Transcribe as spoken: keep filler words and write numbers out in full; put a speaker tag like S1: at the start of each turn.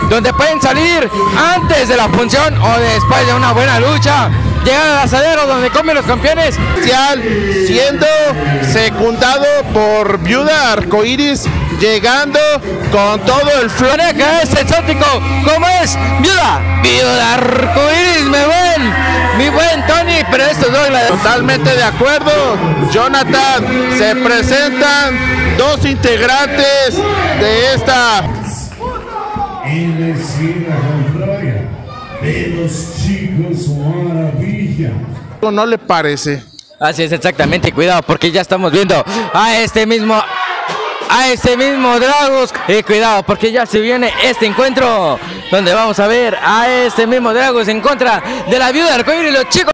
S1: donde pueden salir antes de la función o después de una buena lucha, llegar al asadero donde comen los campeones,
S2: siendo secundado por Viuda Arcoiris, llegando con todo el flow.
S1: Que es exótico, como es Viuda, Viuda Arcoiris, mi buen, mi buen Tony, pero esto es doble.
S2: Totalmente de acuerdo, Jonathan, se presentan dos integrantes de esta
S3: en la esquina contraria de los chicos Maravilla.
S2: ¿No le parece?
S1: Así es, exactamente, cuidado porque ya estamos viendo a este mismo a este mismo Dragos, y cuidado porque ya se viene este encuentro donde vamos a ver a este mismo Dragos en contra de la Viuda Arcoiris, los chicos